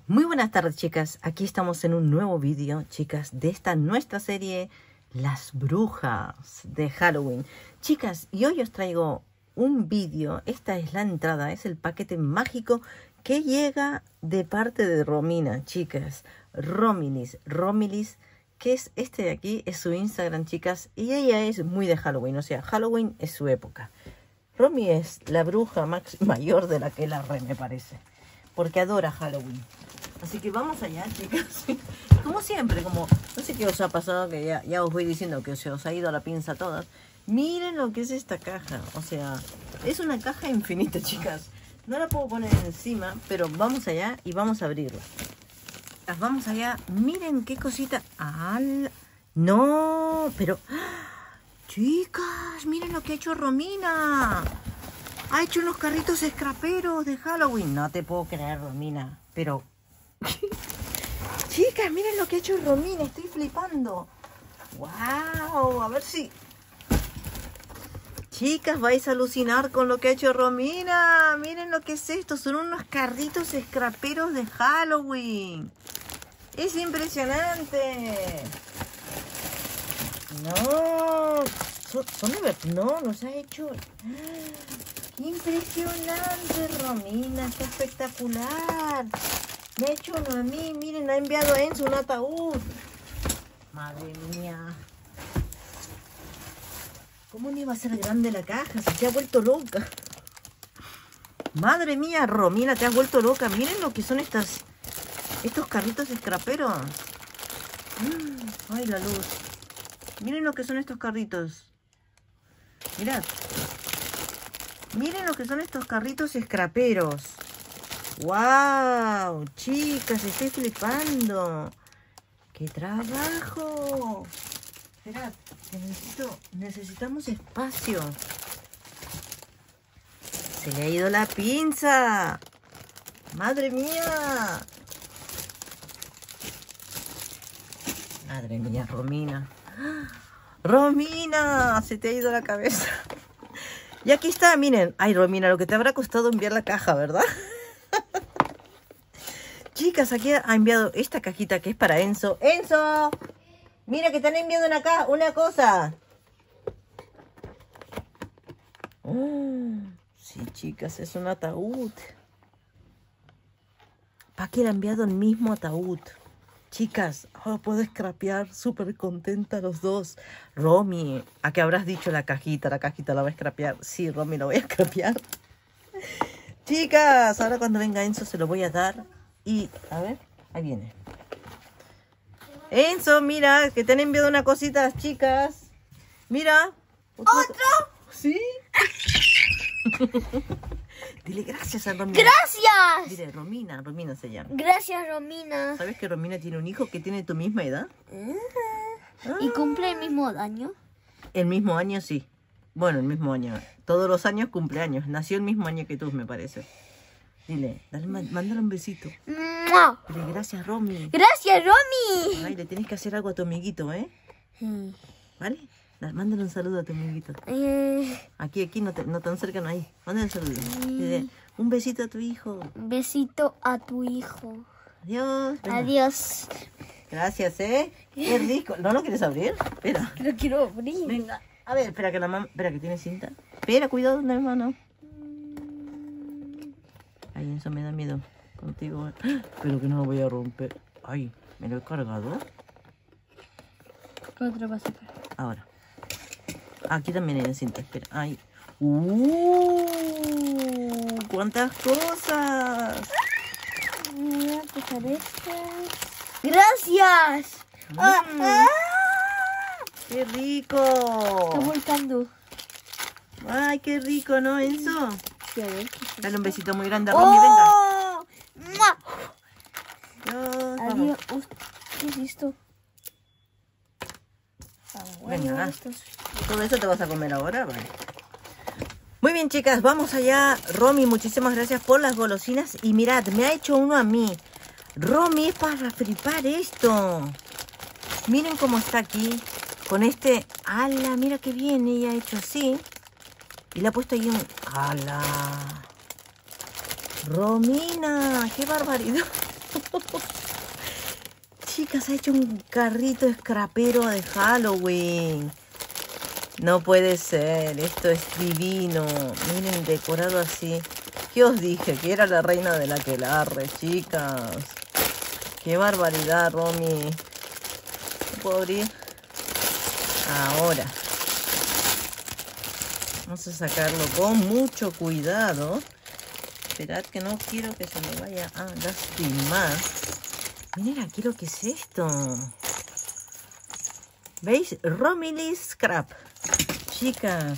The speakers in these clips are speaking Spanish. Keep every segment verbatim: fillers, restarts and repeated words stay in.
Muy buenas tardes, chicas. Aquí estamos en un nuevo vídeo, chicas, de esta nuestra serie Las Brujas de Halloween. Chicas, y hoy os traigo un vídeo. Esta es la entrada, es el paquete mágico que llega de parte de Romina, chicas. Romilis, Romilis, que es este de aquí, es su Instagram, chicas. Y ella es muy de Halloween, o sea, Halloween es su época. Romy es la bruja max mayor de la que la re, me parece. Porque adora Halloween. Así que vamos allá, chicas. Como siempre, como no sé qué os ha pasado, que ya, ya os voy diciendo que se os ha ido a la pinza a todas. Miren lo que es esta caja. O sea, es una caja infinita, chicas. No la puedo poner encima, pero vamos allá y vamos a abrirla. Vamos allá. Miren qué cosita. ¡Al! No, pero... Chicas, miren lo que ha hecho Romina. Ha hecho unos carritos escraperos de Halloween. No te puedo creer, Romina. Pero... Chicas, miren lo que ha hecho Romina. Estoy flipando. ¡Wow! A ver si... Chicas, vais a alucinar con lo que ha hecho Romina. Miren lo que es esto. Son unos carritos escraperos de Halloween. Es impresionante. No. Son, son de... No, nos ha hecho... Impresionante, Romina. Está espectacular. Me ha hecho uno a mí. Miren, ha enviado a Enzo un ataúd. Madre mía. ¿Cómo no iba a ser grande la caja? Se te ha vuelto loca. Madre mía, Romina, te has vuelto loca. Miren lo que son estas, estos carritos escraperos. Ay, la luz. Miren lo que son estos carritos. Mirad. Miren lo que son estos carritos escraperos. ¡Wow! Chicas, estoy flipando. ¡Qué trabajo! Esperad, necesito, necesitamos espacio. Se le ha ido la pinza. ¡Madre mía! Madre mía, Romina. ¡Romina! Se te ha ido la cabeza. Y aquí está, miren. Ay, Romina, lo que te habrá costado enviar la caja, ¿verdad? Chicas, aquí ha enviado esta cajita que es para Enzo. ¡Enzo! Mira que te han enviado una, ca una cosa. Oh, sí, chicas, es un ataúd. Paqui le ha enviado el mismo ataúd. Chicas, ahora puedo escrapear súper contenta los dos. Romy, ¿a qué habrás dicho la cajita? La cajita la va a escrapear. Sí, Romy, la voy a escrapear. Chicas, ahora cuando venga Enzo se lo voy a dar. Y, a ver, ahí viene. Enzo, mira, que te han enviado una cosita las chicas. Mira. ¿Otro? ¿Sí? Dile gracias a Romina. ¡Gracias! Dile, Romina, Romina se llama. Gracias, Romina. ¿Sabes que Romina tiene un hijo que tiene tu misma edad? Uh-huh. ah. ¿Y cumple el mismo año? El mismo año, sí. Bueno, el mismo año. Todos los años cumpleaños. Nació el mismo año que tú, me parece. Dile, dale, mándale un besito. ¡Mua! Dile, gracias, Romy. Gracias, Romy. Ay, le tienes que hacer algo a tu amiguito, ¿eh? Mm. ¿Vale? Mándale un saludo a tu amiguito. Eh. Aquí, aquí, no, te, no tan cerca, no ahí. Mándale un saludo. Mm. Dile, un besito a tu hijo. Besito a tu hijo. Adiós. Venga. Adiós. Gracias, ¿eh? Qué rico. ¿No lo quieres abrir? Espera. Lo quiero abrir. Venga. A ver, espera que la mamá... Espera que tiene cinta. Espera, cuidado, mi hermano. Ay, eso me da miedo contigo. Pero que no lo voy a romper. Ay, ¿me lo he cargado? Otro va a sacar. Ahora. Aquí también hay cinta, espera. Ay. ¡Uh! ¡Cuántas cosas! Voy a pesar estas. ¡Gracias! Mm. Ah, ah. ¡Qué rico! Está volcando. ¡Ay, qué rico!, ¿no, Enzo? Sí, a ver. Dale un besito muy grande a Romy, venga. ¡Oh! Adiós, Adiós. vamos. ¿Qué es esto? Venga, ¿todo eso te vas a comer ahora? Vale. Muy bien, chicas, vamos allá. Romy, muchísimas gracias por las golosinas. Y mirad, me ha hecho uno a mí. Romy, es para flipar esto. Miren cómo está aquí. Con este... ¡Hala! Mira qué bien. Ella ha hecho así. Y le ha puesto ahí un... ¡Hala! Romina, qué barbaridad. Chicas, ha hecho un carrito scrapero de Halloween. No puede ser, esto es divino. Miren, decorado así. ¿Qué os dije? Que era la reina de la aquelarre, chicas. Qué barbaridad, Romy. ¿No puedo abrir? Ahora. Vamos a sacarlo con mucho cuidado. Esperad que no quiero que se me vaya a lastimar. Miren aquí lo que es esto. ¿Veis? Romilly Scrap. Chicas.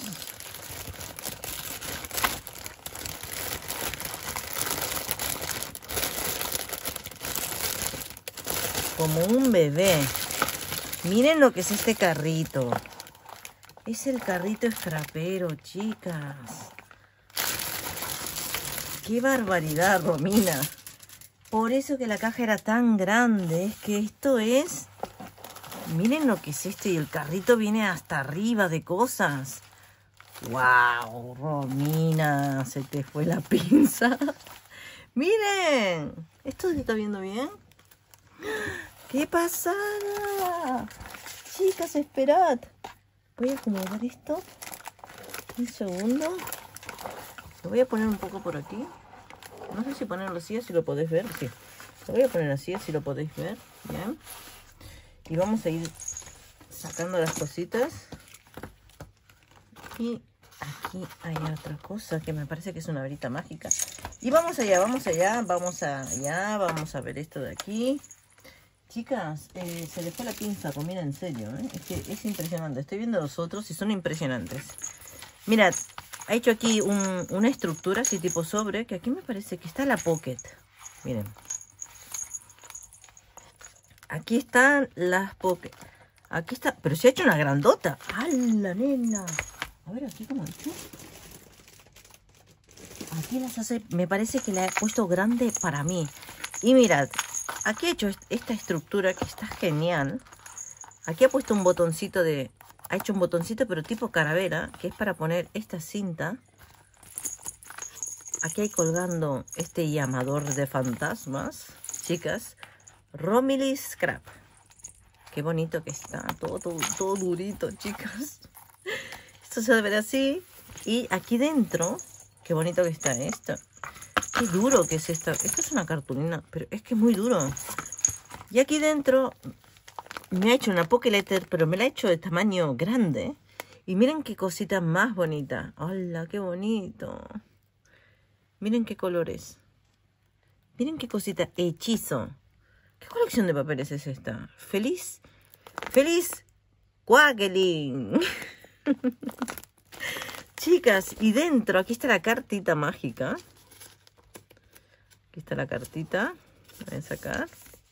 Como un bebé. Miren lo que es este carrito. Es el carrito scrapero, chicas. ¡Qué barbaridad, Romina! Por eso que la caja era tan grande. Es que esto es... Miren lo que es esto. Y el carrito viene hasta arriba de cosas. ¡Wow! Romina, se te fue la pinza. ¡Miren! ¿Esto se está viendo bien? ¡Qué pasada! Chicas, esperad. Voy a acomodar esto. Un segundo. Lo voy a poner un poco por aquí. No sé si ponerlo así, así lo podéis ver. Sí. Lo voy a poner así, así lo podéis ver. Bien. Y vamos a ir sacando las cositas. Y aquí hay otra cosa que me parece que es una varita mágica. Y vamos allá, vamos allá, vamos allá. Vamos a ver esto de aquí. Chicas, eh, se les fue la pinza, comida en serio, ¿eh? Es que es impresionante. Estoy viendo los otros y son impresionantes. Mirad, ha hecho aquí un, una estructura así tipo sobre, que aquí me parece que está la pocket. Miren. Aquí están las pocket. Aquí está, pero se ha hecho una grandota. ¡Hala, nena! A ver, aquí cómo ha hecho. Aquí las hace, me parece que la he puesto grande para mí. Y mirad. Aquí ha hecho esta estructura que está genial. Aquí ha puesto un botoncito de... Ha hecho un botoncito pero tipo calavera, que es para poner esta cinta. Aquí hay colgando este llamador de fantasmas. Chicas, Romilly Scrap. Qué bonito que está. Todo, todo, todo durito, chicas. Esto se ve así. Y aquí dentro, qué bonito que está esto. Qué duro que es esto. Esto es una cartulina, pero es que es muy duro. Y aquí dentro me ha hecho una poke letter, pero me la ha hecho de tamaño grande. Y miren qué cosita más bonita. ¡Hola, qué bonito! Miren qué colores. Miren qué cosita. Hechizo. ¿Qué colección de papeles es esta? Feliz. Feliz Quackling. Chicas, y dentro, aquí está la cartita mágica. Aquí está la cartita. Voy a sacar.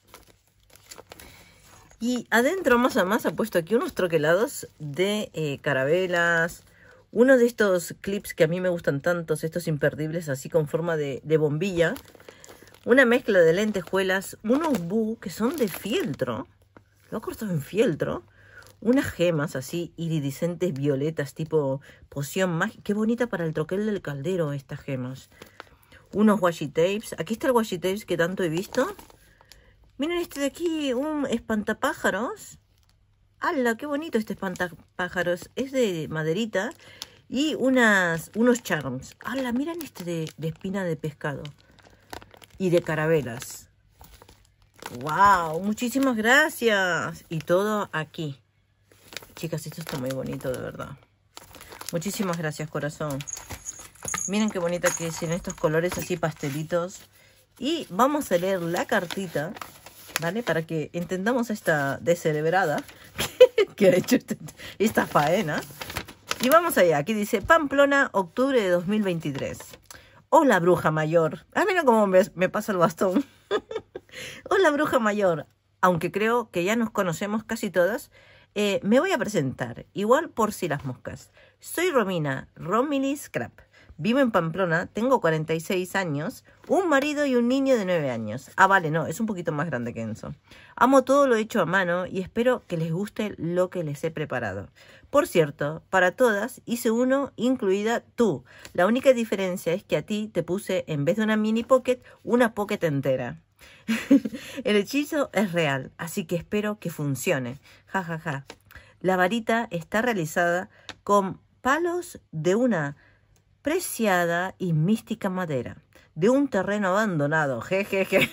Y adentro más a más ha puesto aquí unos troquelados de eh, carabelas. Uno de estos clips que a mí me gustan tantos, estos imperdibles, así con forma de, de bombilla. Una mezcla de lentejuelas. Unos bu que son de fieltro. Lo ha cortado en fieltro. Unas gemas así iridiscentes violetas tipo poción mágica. Qué bonita para el troquel del caldero estas gemas. Unos washi tapes. Aquí está el washi tapes que tanto he visto. Miren este de aquí, un espantapájaros. ¡Hala! ¡Qué bonito este espantapájaros! Es de maderita. Y unas, unos charms. ¡Hala! Miren este de, de espina de pescado. Y de carabelas. ¡Wow! Muchísimas gracias. Y todo aquí. Chicas, esto está muy bonito, de verdad. Muchísimas gracias, corazón. Miren qué bonita que es en estos colores así pastelitos. Y vamos a leer la cartita, ¿vale? Para que entendamos esta descerebrada que ha hecho este, esta faena. Y vamos allá. Aquí dice Pamplona, octubre de dos mil veintitrés. Hola, bruja mayor. Ah, mira cómo me, me pasa el bastón. Hola, bruja mayor. Aunque creo que ya nos conocemos casi todas, eh, me voy a presentar. Igual por si las moscas. Soy Romina, Romilly Scrap. Vivo en Pamplona, tengo cuarenta y seis años, un marido y un niño de nueve años. Ah, vale, no, es un poquito más grande que Enzo. Amo todo lo hecho a mano y espero que les guste lo que les he preparado. Por cierto, para todas hice uno, incluida tú. La única diferencia es que a ti te puse, en vez de una mini pocket, una pocket entera. El hechizo es real, así que espero que funcione. Ja, ja, ja. La varita está realizada con palos de una preciada y mística madera, de un terreno abandonado. Jejeje.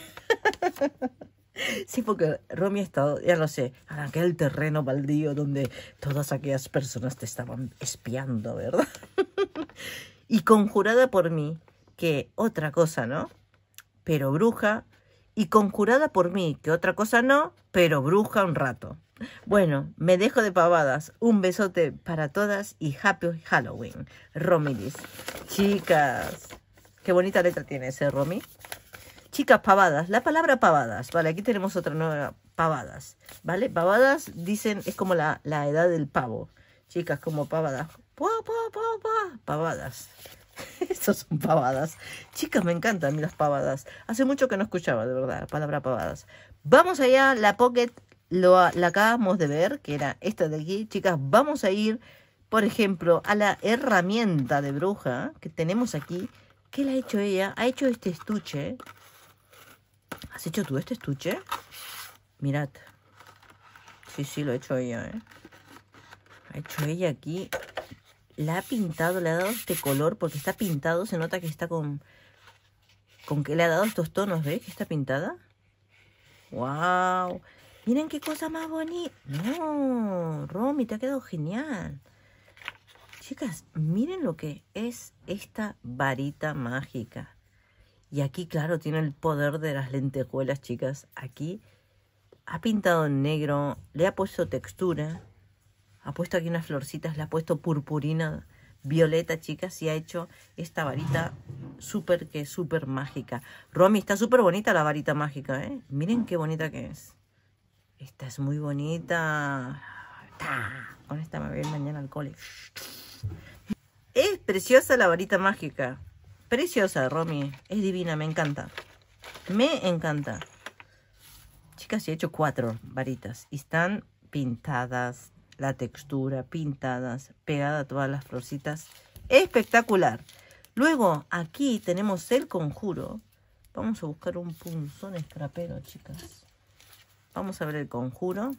Sí, porque Romy ha estado, ya lo sé, en aquel terreno baldío donde todas aquellas personas te estaban espiando, ¿verdad? Y conjurada por mí, que otra cosa no, pero bruja. Y conjurada por mí, que otra cosa no, pero bruja un rato. Bueno, me dejo de pavadas. Un besote para todas y Happy Halloween. Romy dice. Chicas, qué bonita letra tiene ese Romy. Chicas, pavadas. La palabra pavadas. Vale, aquí tenemos otra nueva. Pavadas. ¿Vale? Pavadas dicen, es como la, la edad del pavo. Chicas, como pavadas. Pa, pa, pa, pa. Pavadas. Estos son pavadas. Chicas, me encantan a mí las pavadas. Hace mucho que no escuchaba, de verdad, la palabra pavadas. Vamos allá, la Pocket lo, la acabamos de ver, que era esta de aquí. Chicas, vamos a ir, por ejemplo, a la herramienta de bruja que tenemos aquí. ¿Qué le ha hecho ella? Ha hecho este estuche. ¿Has hecho tú este estuche? Mirad. Sí, sí, lo ha hecho ella, ¿eh? Ha hecho ella aquí. La ha pintado, le ha dado este color porque está pintado. Se nota que está con... Con que le ha dado estos tonos, ¿ves? Que está pintada. ¡Wow! Miren qué cosa más bonita. No, Romy, te ha quedado genial. Chicas, miren lo que es esta varita mágica. Y aquí, claro, tiene el poder de las lentejuelas, chicas. Aquí ha pintado en negro, le ha puesto textura. Ha puesto aquí unas florcitas, le ha puesto purpurina violeta, chicas, y ha hecho esta varita súper, que súper mágica. Romy, está súper bonita la varita mágica, ¿eh? Miren qué bonita que es. Esta es muy bonita. ¡Ta! Con esta me voy a ir mañana al cole. Es preciosa la varita mágica. Preciosa, Romy. Es divina, me encanta. Me encanta. Chicas, he hecho cuatro varitas y están pintadas. La textura, pintadas, pegada a todas las florcitas. Espectacular. Luego, aquí tenemos el conjuro. Vamos a buscar un punzón escrapero, chicas. Vamos a ver el conjuro.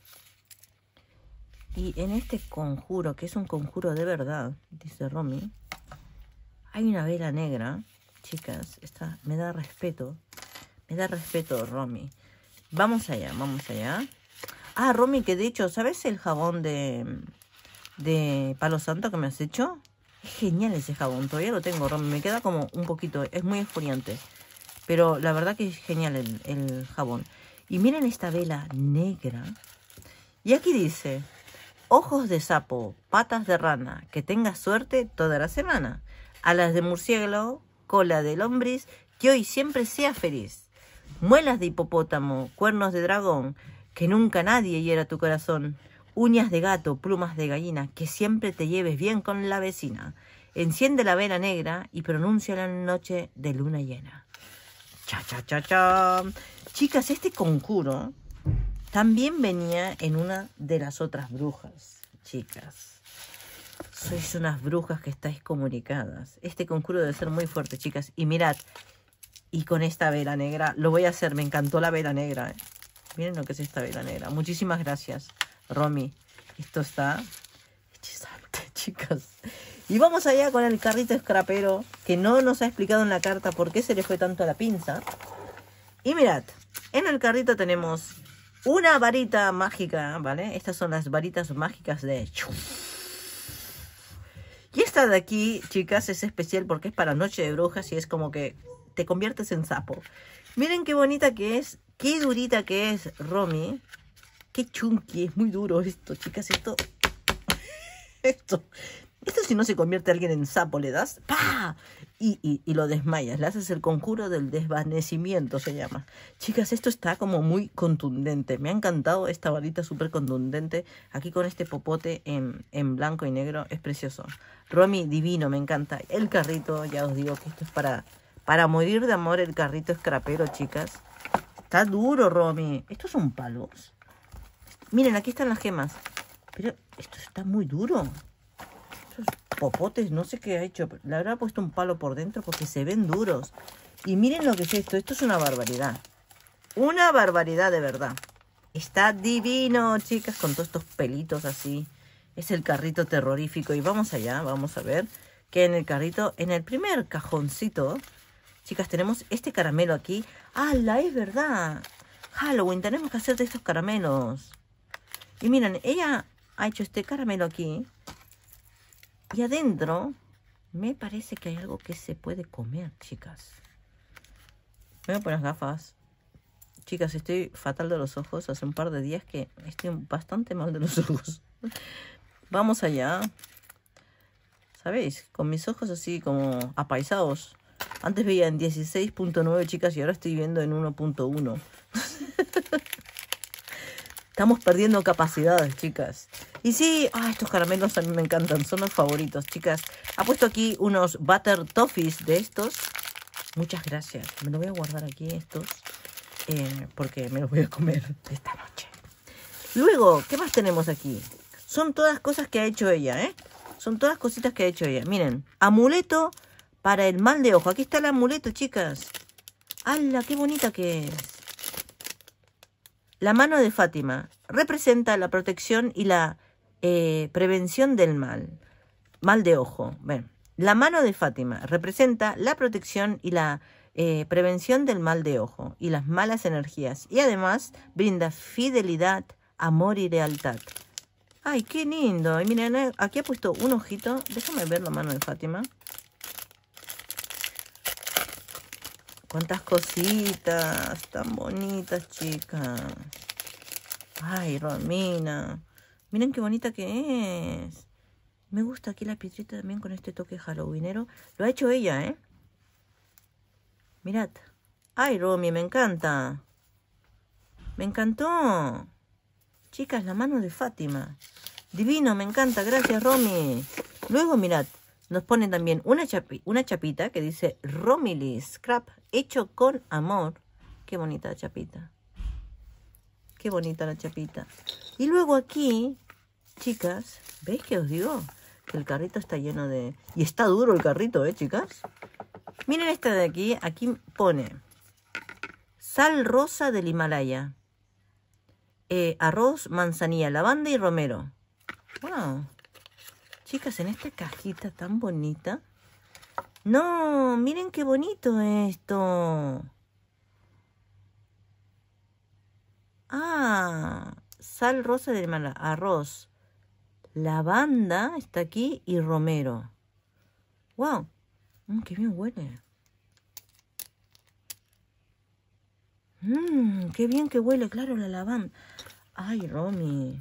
Y en este conjuro, que es un conjuro de verdad, dice Romy, hay una vela negra. Chicas, esta me da respeto. Me da respeto, Romy. Vamos allá, vamos allá. Ah, Romy, que de hecho, ¿sabes el jabón de, de Palo Santo que me has hecho? Es genial ese jabón, todavía lo tengo, Romy. Me queda como un poquito, es muy exfoliante. Pero la verdad que es genial el, el jabón. Y miren esta vela negra. Y aquí dice, ojos de sapo, patas de rana, que tengas suerte toda la semana. Alas de murciélago, cola de lombriz, que hoy siempre sea feliz. Muelas de hipopótamo, cuernos de dragón, que nunca nadie hiera tu corazón. Uñas de gato, plumas de gallina, que siempre te lleves bien con la vecina. Enciende la vela negra y pronuncia la noche de luna llena. Cha, cha, cha, cha. Chicas, este conjuro también venía en una de las otras brujas. Chicas, sois unas brujas que estáis comunicadas. Este conjuro debe ser muy fuerte, chicas. Y mirad, y con esta vela negra, lo voy a hacer. Me encantó la vela negra, ¿eh? Miren lo que es esta vela negra. Muchísimas gracias, Romy. Esto está hechizante, chicas. Y vamos allá con el carrito escrapero, que no nos ha explicado en la carta por qué se le fue tanto a la pinza. Y mirad, en el carrito tenemos una varita mágica, ¿vale? Estas son las varitas mágicas de... Y esta de aquí, chicas, es especial porque es para Noche de Brujas y es como que te conviertes en sapo. Miren qué bonita que es. Qué durita que es, Romy. Qué chunky, es muy duro esto, chicas. Esto, esto, esto si no se convierte a alguien en sapo, le das, ¡pah! Y, y, y lo desmayas. Le haces el conjuro del desvanecimiento, se llama. Chicas, esto está como muy contundente. Me ha encantado esta varita súper contundente. Aquí con este popote en, en blanco y negro. Es precioso. Romy, divino, me encanta. El carrito, ya os digo que esto es para, para morir de amor, el carrito escrapero, chicas. Está duro, Romy. ¿Estos son palos? Miren, aquí están las gemas. Pero esto está muy duro. Estos popotes, no sé qué ha hecho. Le habrá puesto un palo por dentro porque se ven duros. Y miren lo que es esto. Esto es una barbaridad. una barbaridad de verdad. Está divino, chicas, con todos estos pelitos así. Es el carrito terrorífico. Y vamos allá, vamos a ver que en el carrito, en el primer cajoncito, chicas, tenemos este caramelo aquí. ¡Hala! Es verdad. Halloween, tenemos que hacer de estos caramelos. Y miren, ella ha hecho este caramelo aquí. Y adentro me parece que hay algo que se puede comer, chicas. Me voy a poner las gafas. Chicas, estoy fatal de los ojos. Hace un par de días que estoy bastante mal de los ojos. Vamos allá. ¿Sabéis? Con mis ojos así como apaisados. Antes veía en dieciséis punto nueve, chicas, y ahora estoy viendo en uno punto uno. Estamos perdiendo capacidades, chicas. Y sí, ah, estos caramelos a mí me encantan. Son los favoritos, chicas. Ha puesto aquí unos Butter Toffees de estos. Muchas gracias. Me los voy a guardar aquí estos. Eh, porque me los voy a comer esta noche. Luego, ¿qué más tenemos aquí? Son todas cosas que ha hecho ella, ¿eh? Son todas cositas que ha hecho ella. Miren, amuleto para el mal de ojo. Aquí está el amuleto, chicas. ¡Hala, qué bonita que es! La mano de Fátima representa la protección y la eh, prevención del mal. Mal de ojo. Ven. La mano de Fátima representa la protección y la eh, prevención del mal de ojo y las malas energías. Y además brinda fidelidad, amor y lealtad. ¡Ay, qué lindo! Y miren, aquí ha puesto un ojito. Déjame ver la mano de Fátima. Cuántas cositas tan bonitas, chicas. Ay, Romina. Miren qué bonita que es. Me gusta aquí la piedrita también con este toque halloweenero. Lo ha hecho ella, ¿eh? Mirad. Ay, Romy, me encanta. Me encantó. Chicas, la mano de Fátima. Divino, me encanta. Gracias, Romy. Luego, mirad. Nos ponen también una, chapi, una chapita que dice Romily Scrap, hecho con amor. Qué bonita la chapita. Qué bonita la chapita. Y luego aquí, chicas, ¿veis que os digo? Que el carrito está lleno de... Y está duro el carrito, ¿eh, chicas? Miren esta de aquí. Aquí pone sal rosa del Himalaya. Eh, arroz, manzanilla, lavanda y romero. ¡Wow! Chicas, en esta cajita tan bonita. No, miren qué bonito esto. Ah, sal rosa del Himalaya, arroz, lavanda está aquí y romero. Wow, mm, qué bien huele. Mmm, qué bien que huele, claro, la lavanda. Ay, Romy.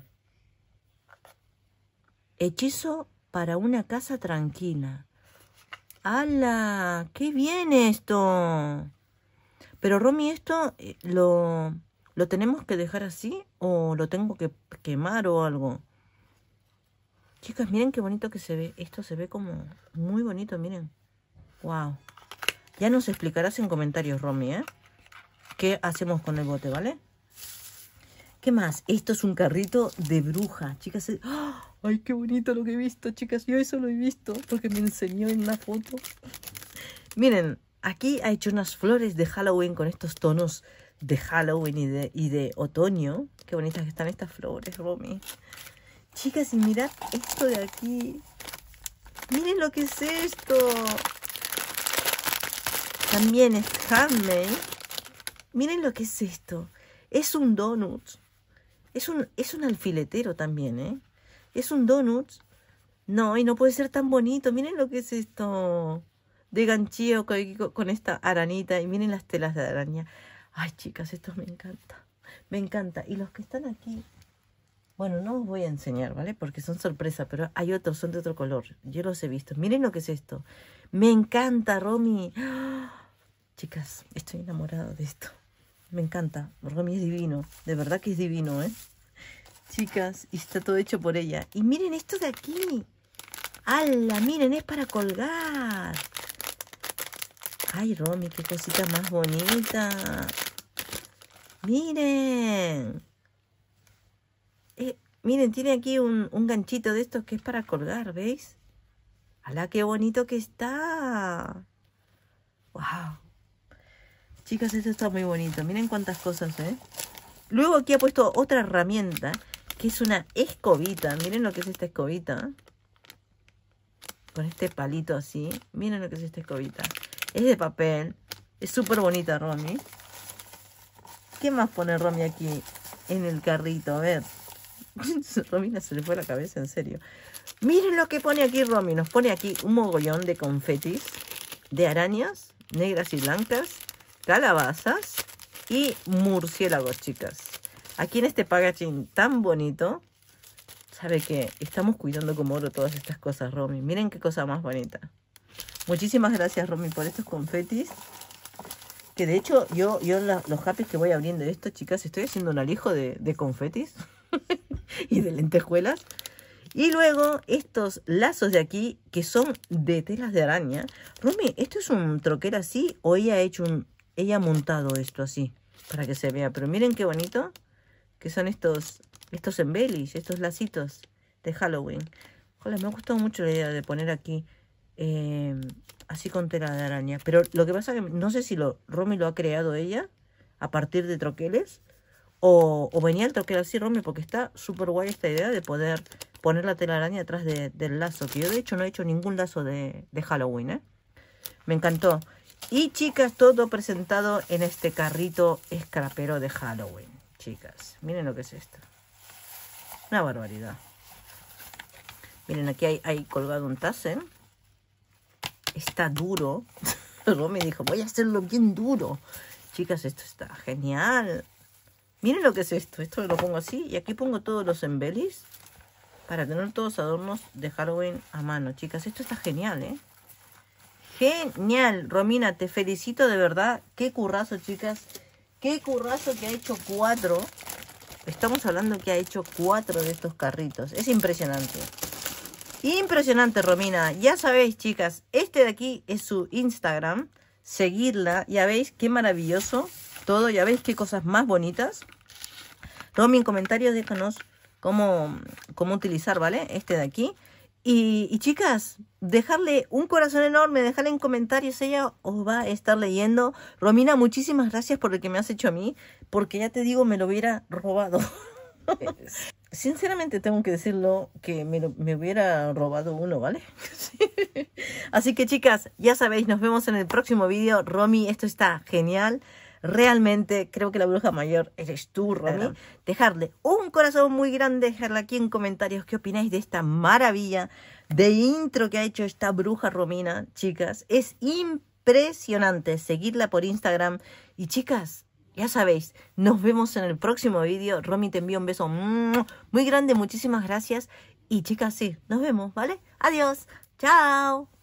Hechizo para una casa tranquila. ¡Hala! ¡Qué bien esto! Pero, Romy, ¿esto eh, lo, lo tenemos que dejar así o lo tengo que quemar o algo? Chicas, miren qué bonito que se ve. Esto se ve como muy bonito, miren. ¡Wow! Ya nos explicarás en comentarios, Romy, ¿eh? ¿Qué hacemos con el bote, vale? ¿Qué más? Esto es un carrito de bruja, chicas. ¡Oh! ¡Ay, qué bonito lo que he visto, chicas! Yo eso lo he visto porque me enseñó en una foto. Miren, aquí ha hecho unas flores de Halloween con estos tonos de Halloween y de, y de otoño. Qué bonitas que están estas flores, Romy. Chicas, y mirad esto de aquí. Miren lo que es esto. También es handmade. Miren lo que es esto. Es un donut. Es un, es un alfiletero también, ¿eh? Es un donut. No, y no puede ser tan bonito. Miren lo que es esto. De ganchillo con, con esta aranita. Y miren las telas de araña. Ay, chicas, esto me encanta. Me encanta. Y los que están aquí... Bueno, no os voy a enseñar, ¿vale? Porque son sorpresa. Pero hay otros, son de otro color. Yo los he visto. Miren lo que es esto. Me encanta, Romy. ¡Oh! Chicas, estoy enamorada de esto. Me encanta. Romy es divino. De verdad que es divino, ¿eh? Chicas, y está todo hecho por ella. Y miren esto de aquí. ¡Hala! Miren, es para colgar. Ay, Romy, qué cosita más bonita. Miren. Eh, miren, tiene aquí un, un ganchito de estos que es para colgar, ¿veis? ¡Hala, qué bonito que está! ¡Wow! Chicas, esto está muy bonito. Miren cuántas cosas, ¿eh? Luego aquí ha puesto otra herramienta, que es una escobita. Miren lo que es esta escobita. Con este palito así. Miren lo que es esta escobita. Es de papel. Es súper bonita, Romy. ¿Qué más pone Romy aquí en el carrito? A ver. Romy se le fue la cabeza, en serio. Miren lo que pone aquí Romy. Nos pone aquí un mogollón de confetis. De arañas negras y blancas. Calabazas. Y murciélagos, chicas. Aquí en este packaging tan bonito. Sabe que estamos cuidando como oro todas estas cosas, Romy. Miren qué cosa más bonita. Muchísimas gracias, Romy, por estos confetis. Que de hecho, yo, yo la, los happy que voy abriendo esto, chicas, estoy haciendo un alijo de, de confetis. Y de lentejuelas. Y luego estos lazos de aquí, que son de telas de araña. Romy, ¿esto es un troquel así? ¿O ella ha hecho un... ella ha montado esto así? Para que se vea. Pero miren qué bonito. Que son estos... estos embellish, estos lacitos de Halloween. Joder, me ha gustado mucho la idea de poner aquí eh, así con tela de araña. Pero lo que pasa es que no sé si lo Romy lo ha creado ella a partir de troqueles. O, o venía el troquel así, Romy, porque está súper guay esta idea de poder poner la tela de araña detrás de, del lazo. Que yo de hecho no he hecho ningún lazo de, de Halloween, ¿eh? Me encantó. Y chicas, todo presentado en este carrito escrapero de Halloween. Chicas, miren lo que es esto. Una barbaridad. Miren, aquí hay, hay colgado un tassen. Está duro. Romy dijo, voy a hacerlo bien duro. Chicas, esto está genial. Miren lo que es esto. Esto lo pongo así. Y aquí pongo todos los embellish. Para tener todos adornos de Halloween a mano. Chicas, esto está genial, ¿eh? Genial. Romina, te felicito de verdad. Qué currazo, chicas. Qué currazo que ha hecho cuatro. Estamos hablando que ha hecho cuatro de estos carritos. Es impresionante. Impresionante, Romina. Ya sabéis, chicas, este de aquí es su Instagram. Seguidla. Ya veis qué maravilloso todo. Ya veis qué cosas más bonitas. Romy, en comentarios déjanos cómo, cómo utilizar, ¿vale? Este de aquí. Y, y chicas, dejarle un corazón enorme, dejarle en comentarios, ella os va a estar leyendo. Romina, muchísimas gracias por lo que me has hecho a mí, porque ya te digo, me lo hubiera robado. Sinceramente tengo que decirlo, que me, lo, me hubiera robado uno, ¿vale? Sí. Así que chicas, ya sabéis, nos vemos en el próximo vídeo. Romy, esto está genial. Realmente creo que la bruja mayor eres tú, Romy. Dejarle un corazón muy grande, dejarle aquí en comentarios qué opináis de esta maravilla de intro que ha hecho esta bruja Romina, chicas. Es impresionante. Seguidla por Instagram. Y chicas, ya sabéis, nos vemos en el próximo vídeo. Romy, te envío un beso muy grande, muchísimas gracias. Y chicas, sí, nos vemos, ¿vale? Adiós, chao.